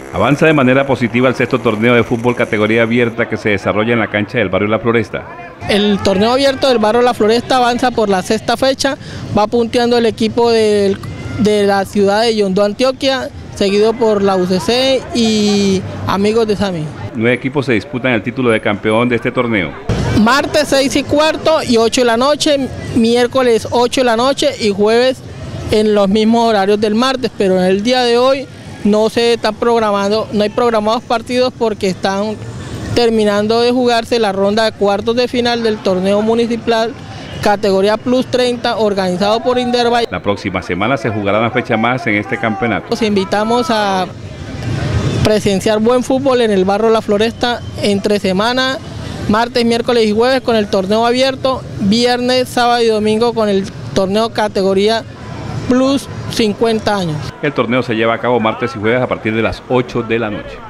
Avanza de manera positiva el sexto torneo de fútbol categoría abierta que se desarrolla en la cancha del barrio La Floresta. El torneo abierto del barrio La Floresta avanza por la sexta fecha, va punteando el equipo de la ciudad de Yondó, Antioquia, seguido por la UCC y Amigos de Sami. 9 equipos se disputan el título de campeón de este torneo. Martes 6:15 y 8 de la noche, miércoles 8 de la noche y jueves en los mismos horarios del martes, pero en el día de hoy no se están programando, no hay programados partidos porque están terminando de jugarse la ronda de cuartos de final del torneo municipal categoría Plus 30 organizado por Inderva. La próxima semana se jugará una fecha más en este campeonato. Los invitamos a presenciar buen fútbol en el barrio La Floresta entre semana, martes, miércoles y jueves con el torneo abierto, viernes, sábado y domingo con el torneo categoría Plus 50 años. El torneo se lleva a cabo martes y jueves a partir de las 8 de la noche.